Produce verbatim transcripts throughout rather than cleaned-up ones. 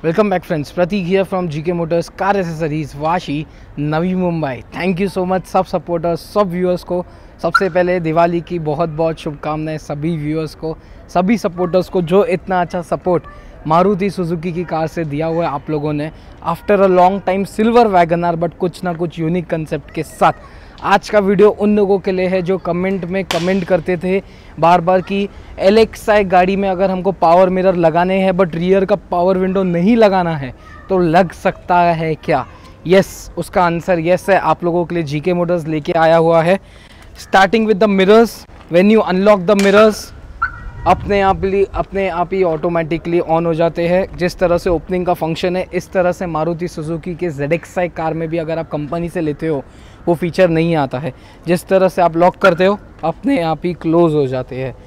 Welcome back friends, Prateek here from GK motors car accessories Vashi Navi Mumbai. Thank you so much सब supporters, सब viewers को। सबसे पहले दिवाली की बहुत बहुत शुभकामनाएं सभी व्यूअर्स को, सभी सपोर्टर्स को जो इतना अच्छा सपोर्ट मारुति सुजुकी की कार से दिया हुआ है आप लोगों ने। After a long time silver Wagon R, but कुछ ना कुछ यूनिक कंसेप्ट के साथ। आज का वीडियो उन लोगों के लिए है जो कमेंट में कमेंट करते थे बार बार कि एलेक्सा गाड़ी में अगर हमको पावर मिरर लगाने हैं बट रियर का पावर विंडो नहीं लगाना है तो लग सकता है क्या? यस, उसका आंसर यस है। आप लोगों के लिए जीके मोटर्स लेके आया हुआ है। Starting with the mirrors, when you unlock the mirrors अपने आप ही अपने आप ही ऑटोमेटिकली ऑन हो जाते हैं। जिस तरह से ओपनिंग का फंक्शन है, इस तरह से मारुति सुजुकी के जेड एक्स आई कार में भी अगर आप कंपनी से लेते हो वो फीचर नहीं आता है। जिस तरह से आप लॉक करते हो अपने आप ही क्लोज हो जाते हैं।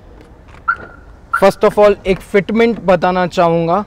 फर्स्ट ऑफ ऑल एक फिटमेंट बताना चाहूँगा,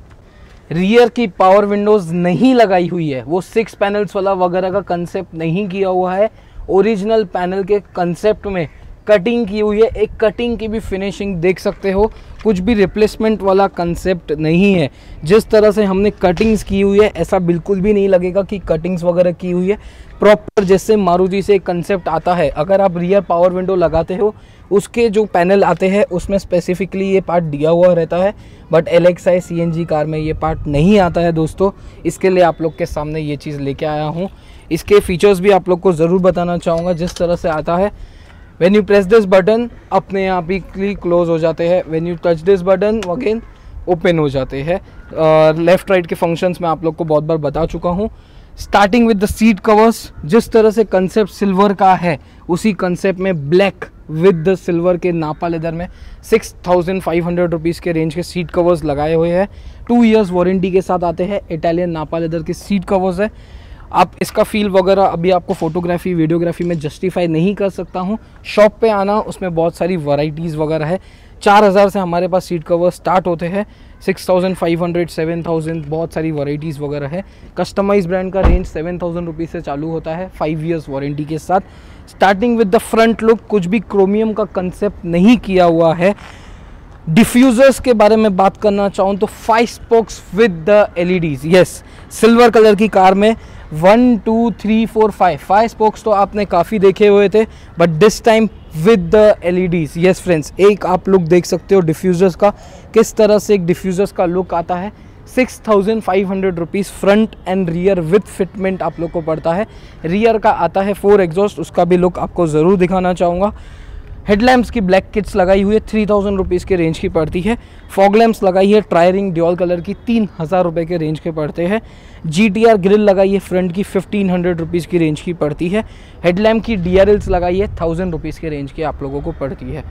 रियर की पावर विंडोज़ नहीं लगाई हुई है, वो सिक्स पैनल्स वाला वगैरह का कंसेप्ट नहीं किया हुआ है। ओरिजिनल पैनल के कंसेप्ट में कटिंग की हुई है। एक कटिंग की भी फिनिशिंग देख सकते हो, कुछ भी रिप्लेसमेंट वाला कंसेप्ट नहीं है। जिस तरह से हमने कटिंग्स की हुई है ऐसा बिल्कुल भी नहीं लगेगा कि कटिंग्स वगैरह की हुई है। प्रॉपर जैसे मारुति से एक कंसेप्ट आता है, अगर आप रियर पावर विंडो लगाते हो उसके जो पैनल आते हैं उसमें स्पेसिफिकली ये पार्ट दिया हुआ रहता है, बट एलेक्सा सीएनजी कार में ये पार्ट नहीं आता है दोस्तों। इसके लिए आप लोग के सामने ये चीज़ लेके आया हूँ। इसके फीचर्स भी आप लोग को ज़रूर बताना चाहूँगा। जिस तरह से आता है, when you press this button अपने आप ही क्लोज हो जाते हैं, when you touch this button again open हो जाते हैं। लेफ़्ट राइट के फंक्शंस मैं आप लोग को बहुत बार बता चुका हूँ। Starting with the seat covers, जिस तरह से कंसेप्ट सिल्वर का है उसी कंसेप्ट में ब्लैक विद द सिल्वर के नापा लेदर में six thousand five hundred rupees के रेंज के सीट कवर्स लगाए हुए हैं। टू इयर्स वारंटी के साथ आते हैं। इटालियन नापा लेदर के सीट कवर्स है। आप इसका फील वगैरह अभी आपको फोटोग्राफी वीडियोग्राफी में जस्टिफाई नहीं कर सकता हूँ। शॉप पे आना, उसमें बहुत सारी वैरायटीज़ वगैरह है। चार हज़ार से हमारे पास सीट कवर स्टार्ट होते हैं, six thousand five hundred seven thousand बहुत सारी वैरायटीज़ वगैरह है। कस्टमाइज ब्रांड का रेंज सेवन थाउजेंड रुपीज़ से चालू होता है, फाइव इयर्स वारंटी के साथ। Starting with the front look, कुछ भी क्रोमियम का कंसेप्ट नहीं किया हुआ है। डिफ्यूजर्स के बारे में बात करना चाहूँ तो five spokes with the LEDs. Yes, silver colour की कार में one two three four five five spokes तो आपने काफ़ी देखे हुए थे, but this time with the LEDs. Yes friends, एक आप लुक देख सकते हो डिफ्यूजर्स का, किस तरह से एक डिफ्यूजर्स का लुक आता है। Six thousand five hundred rupees front and rear with fitment आप लोग को पड़ता है। रियर का आता है फोर एग्जॉस्ट, उसका भी लुक आपको ज़रूर दिखाना चाहूँगा। हेडलैम्प्स की ब्लैक किट्स लगाई हुई है, थ्री थाउजेंड रुपीज़ के रेंज की पड़ती है। फॉग लैम्प्स लगाई है ट्रायरिंग ड्यूल कलर की, तीन हज़ार रुपये के रेंज के पड़ते हैं। जी टी आर ग्रिल लगाई है फ्रंट की, फिफ्टीन हंड्रेड रुपीज़ की रेंज की पड़ती है। हेडलैम्प की डी आर एल्स लगाई है, थाउजेंड रुपीज़ के रेंज की आप लोगों को पड़ती है।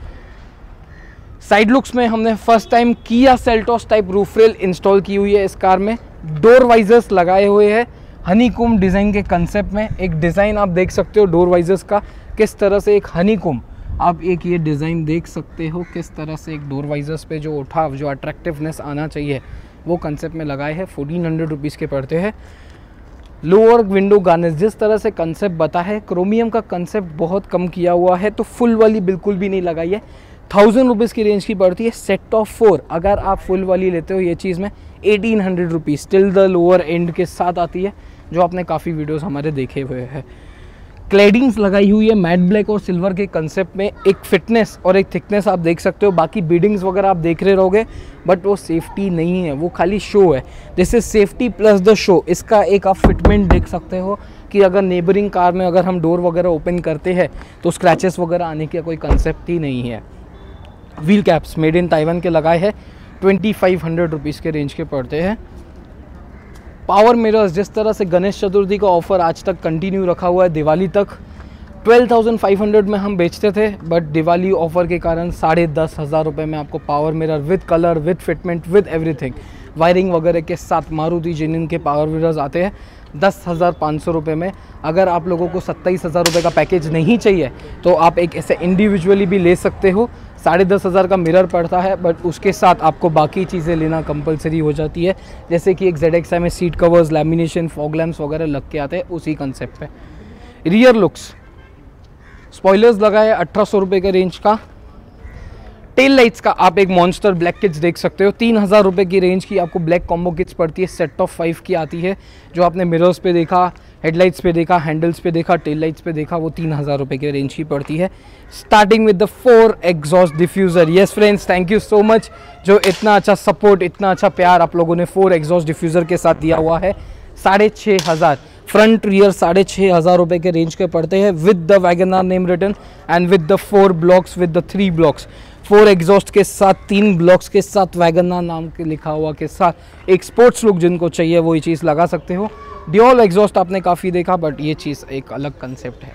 साइड लुक्स में हमने फर्स्ट टाइम किया Seltos type roof rail install की हुई है इस कार में। डोर वाइजर्स लगाए हुए हैं हनीकॉम्ब डिज़ाइन के कंसेप्ट में। एक डिज़ाइन आप देख सकते हो डोर वाइजर्स का, किस तरह से एक हनीकॉम्ब आप एक ये डिज़ाइन देख सकते हो, किस तरह से एक डोर वाइजर्स पे जो उठाव, जो अट्रैक्टिवनेस आना चाहिए वो कंसेप्ट में लगाए हैं। फोर्टीन हंड्रेड रुपीज़ के पड़ते हैं। लोअर विंडो गार्निश, जिस तरह से कंसेप्ट बता है, क्रोमियम का कंसेप्ट बहुत कम किया हुआ है, तो फुल वाली बिल्कुल भी नहीं लगाई है। थाउजेंड रुपीज़ की रेंज की पड़ती है। सेट ऑफ फोर अगर आप फुल वाली लेते हो ये चीज़ में eighteen hundred rupees till the lower end के साथ आती है, जो आपने काफ़ी वीडियोज़ हमारे देखे हुए हैं। क्लैडिंग्स लगाई हुई है मैट ब्लैक और सिल्वर के कंसेप्ट में। एक फिटनेस और एक थिकनेस आप देख सकते हो। बाकी बीडिंग्स वगैरह आप देख रहे रहोगे, बट वो सेफ्टी नहीं है, वो खाली शो है। This is safety plus the show. इसका एक आप फिटमेंट देख सकते हो कि अगर नेबरिंग कार में अगर हम डोर वगैरह ओपन करते हैं तो स्क्रैचेस वगैरह आने का कोई कंसेप्ट ही नहीं है। Wheel caps made in Taiwan के लगाए हैं, ट्वेंटी फाइव हंड्रेड रुपीज़ के रेंज के पड़ते हैं। पावर मिरर्स, जिस तरह से गणेश चतुर्थी का ऑफर आज तक कंटिन्यू रखा हुआ है दिवाली तक, ट्वेल्व थाउजेंड फाइव हंड्रेड में हम बेचते थे, बट दिवाली ऑफर के कारण साढ़े दस हज़ार रुपये में आपको power mirror with colour, with fitment, with everything, wiring वगैरह के साथ मारुति जेन्युइन के पावर मिरर्स आते हैं दस हज़ार पाँच सौ रुपये में। अगर आप लोगों को सत्ताईस हज़ार रुपये का पैकेज नहीं चाहिए तो आप एक ऐसे इंडिविजुअली भी ले सकते हो। साढ़े दस हज़ार का मिरर पड़ता है, बट उसके साथ आपको बाकी चीज़ें लेना कंपलसरी हो जाती है, जैसे कि एक जेड एक्स आई में seat covers, lamination, fog lamps वगैरह लग के आते हैं उसी कंसेप्ट पे। रियर लुक्स, स्पॉयलर्स लगाए अठारह सौ रुपये के रेंज का। टेल लाइट्स का आप एक मॉन्स्टर ब्लैक किट्स देख सकते हो, तीन हज़ार रुपये की रेंज की आपको ब्लैक कॉम्बो किट्स पड़ती है, सेट ऑफ फाइव की आती है। जो आपने मिरर्स पे देखा, हेडलाइट्स पे देखा, हैंडल्स पे देखा, टेल लाइट्स पे देखा, वो तीन हज़ार रुपये की रेंज की पड़ती है। Starting with the four exhaust diffuser. Yes friends, thank you so much, जो इतना अच्छा सपोर्ट, इतना अच्छा प्यार आप लोगों ने फोर एग्जॉस्ट डिफ्यूज़र के साथ दिया हुआ है। साढ़े छः हज़ार फ्रंट रियर साढ़े छः हज़ार रुपये के रेंज के पड़ते हैं, with the Wagon R name return and with the four blocks, with the three blocks, four exhaust के साथ, तीन ब्लॉक्स के साथ, वैगन आर नाम के लिखा हुआ के साथ एक स्पोर्ट्स लुक जिनको चाहिए वो ये चीज़ लगा सकते हो। ड्यूल एग्जॉस्ट आपने काफ़ी देखा, बट ये चीज़ एक अलग कंसेप्ट है।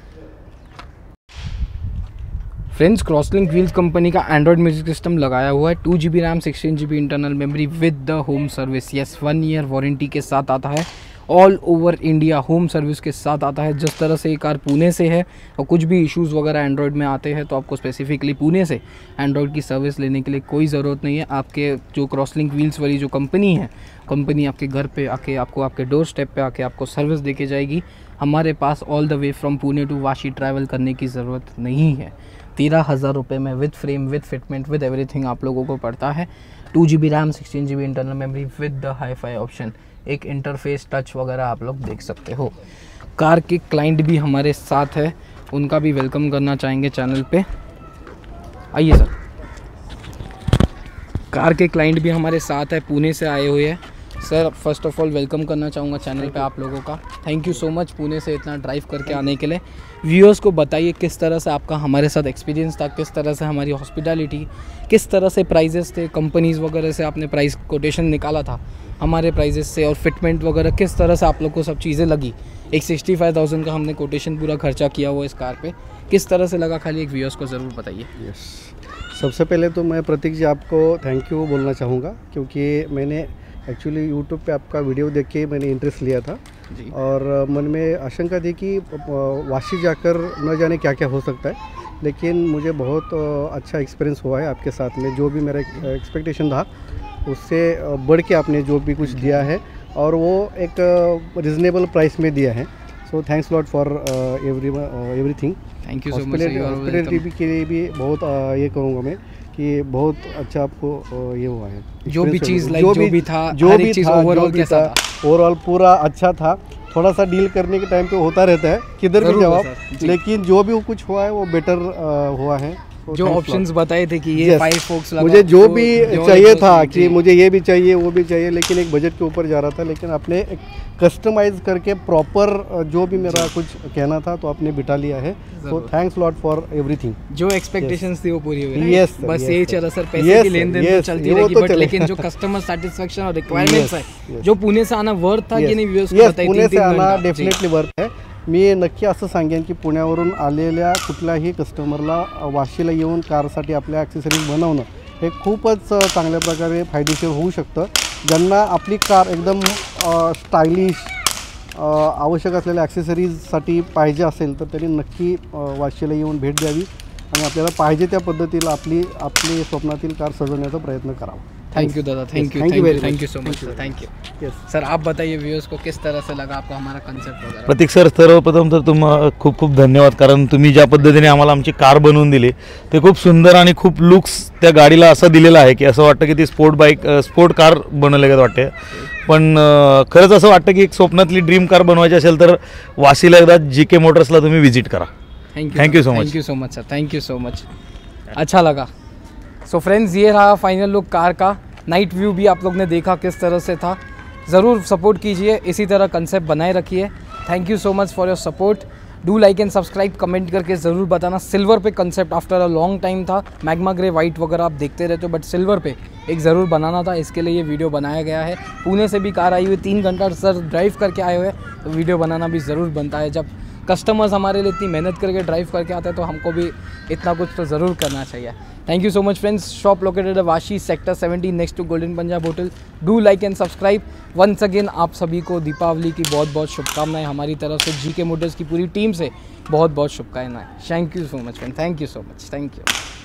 फ्रेंड्स, क्रॉसलिंक व्हील्स कंपनी का एंड्रॉयड म्यूजिक सिस्टम लगाया हुआ है, two G B RAM, sixteen G B internal memory with the home service. Yes, one year warranty के साथ आता है, all over India home service के साथ आता है। जिस तरह से ये कार पुणे से है और कुछ भी इश्यूज़ वगैरह एंड्रॉयड में आते हैं तो आपको स्पेसिफिकली पुणे से एंड्रॉयड की सर्विस लेने के लिए कोई ज़रूरत नहीं है। आपके जो क्रॉसलिंक व्हील्स वाली जो कंपनी है, कंपनी आपके घर पे आके आपको आपके डोर स्टेप पे आके आपको सर्विस दे के जाएगी। हमारे पास all the way from Pune to Vashi travel करने की ज़रूरत नहीं है। तेरह हज़ार रुपये में with frame, with fitment, with everything आप लोगों को पड़ता है। Two G B RAM, sixteen G B internal memory with the hi fi option, एक इंटरफेस टच वगैरह आप लोग देख सकते हो। कार के क्लाइंट भी हमारे साथ है, उनका भी वेलकम करना चाहेंगे चैनल पे। आइए सर। कार के क्लाइंट भी हमारे साथ है, पुणे से आए हुए हैं। Sir, first of all welcome करना चाहूँगा चैनल पे आप लोगों का। Thank you so much Pune से इतना ड्राइव करके आने के लिए। व्यूअर्स को बताइए किस तरह से आपका हमारे साथ एक्सपीरियंस था, किस तरह से हमारी हॉस्पिटैलिटी, किस तरह से प्राइजेस थे, कंपनीज़ वगैरह से आपने प्राइस कोटेशन निकाला था हमारे प्राइजेस से, और फिटमेंट वगैरह किस तरह से आप लोग को सब चीज़ें लगी। एक सिक्सटी फाइव थाउजेंड का हमने कोटेशन पूरा खर्चा किया हुआ इस कार पे, किस तरह से लगा, खाली एक व्यूअर्स को ज़रूर बताइए। यस, सबसे पहले तो मैं प्रतीक जी आपको थैंक यू बोलना चाहूँगा, क्योंकि मैंने एक्चुअली यूट्यूब पे आपका वीडियो देख के मैंने इंटरेस्ट लिया था जी। और मन में आशंका थी कि वाशी जाकर न जाने क्या क्या हो सकता है, लेकिन मुझे बहुत अच्छा एक्सपीरियंस हुआ है आपके साथ में। जो भी मेरा एक्सपेक्टेशन था उससे बढ़ के आपने जो भी कुछ दिया है, और वो एक रिजनेबल प्राइस में दिया है। So thanks lot for every everything. Thank you so much. Hospitality के लिए भी बहुत uh, ये कहूँगा मैं कि बहुत अच्छा आपको uh, ये हुआ है। जो भी चीज़ लाइक जो भी था, जो भी चीज़ ओवरऑल कैसा था, ओवरऑल पूरा अच्छा था। थोड़ा सा डील करने के टाइम पे होता रहता है किधर भी जवाब, लेकिन जो भी कुछ हुआ है वो बेटर uh, हुआ है। So जो ऑप्शंस बताए थे कि ये फाइव फोक्स लगा, मुझे जो भी चाहिए था कि मुझे ये भी चाहिए वो भी चाहिए, लेकिन एक बजट के ऊपर जा रहा था, लेकिन आपने एक कस्टमाइज करके प्रॉपर जो भी मेरा कुछ कहना था तो आपने बिठा लिया है। So thanks lot for everything. जो एक्सपेक्टेशंस थी वो पूरी हुई। यस, बस यही चला सर, पैसे की लेन देन तो चलती रहेगी, बट लेकिन जो कस्टमर सेटिस्फेक्शन और रिक्वायरमेंट्स है, जो पुणे से आना वर्थ था कि नहीं, व्यूअर्स को बताइए। पुणे से आना डेफिनेटली वर्थ है। मी नक्की असं सांगेन की पुण्यावरून आलेल्या कुठल्याही कस्टमरला वाशीला येऊन कारसाठी आपल्या ॲक्सेसरीज बनवणं हे खूपच चांगल्या प्रकारे फायदेशीर होऊ शकतं। ज्यांना आपली कार एकदम स्टायलिश आवश्यक असलेल्या ॲक्सेसरीजसाठी पाहिजे असेल तर त्यांनी नक्की वाशीला येऊन भेट द्यावी आणि आपल्याला पाहिजे त्या पद्धतीला आपली आपली स्वप्नातील कार सजवण्याचा प्रयत्न करावा। थैंक यू दादा, thank you, thank you, thank you so much sir, thank you. Sir, आप बताइए व्यूअर्स को किस तरह से लगा आपको हमारा कॉन्सेप्ट वगैरह। प्रतीक सर, सर्वप्रथम तर तुम्हाला खूप खूप धन्यवाद, कारण तुम्ही ज्या पद्धतीने आम्हाला आमची कार बनवून दिली ते खूप सुंदर आणि खूप लुक्स त्या गाडीला असं दिलेलं आहे की असं वाटतं की ती स्पोर्ट बाईक स्पोर्ट कार बनवल्यागत वाटते। पण खरंच असं वाटतं की एक स्वप्नातली ड्रीम कार बनवायची असेल तर वाशीला एकदा जी के मोटर्सला तुम्ही विजिट करा। Thank you, thank you so much, thank you so much sir, thank you so much, अच्छा लगा। सो फ्रेंड्स, ये रहा फाइनल लुक कार का। नाइट व्यू भी आप लोग ने देखा किस तरह से था। ज़रूर सपोर्ट कीजिए, इसी तरह कंसेप्ट बनाए रखिए। Thank you so much for your support. Do like and subscribe, comment करके ज़रूर बताना। सिल्वर पे concept after a long time था, मैग्मा ग्रे वाइट वगैरह आप देखते रहते हो, बट सिल्वर पे एक ज़रूर बनाना था, इसके लिए ये वीडियो बनाया गया है। पुणे से भी कार आई हुई, तीन घंटा सर ड्राइव करके आए हुए, तो वीडियो बनाना भी ज़रूर बनता है। जब कस्टमर्स हमारे लिए इतनी मेहनत करके ड्राइव करके आते हैं तो हमको भी इतना कुछ तो ज़रूर करना चाहिए। Thank you so much friends. Shop located है Vashi sector seventy next to golden Punjab hotel. Do like and subscribe. Once again आप सभी को दीपावली की बहुत बहुत शुभकामनाएं हमारी तरफ से, जी के मोटर्स की पूरी टीम से बहुत बहुत शुभकामनाएं। Thank you so much friend, thank you so much, thank you.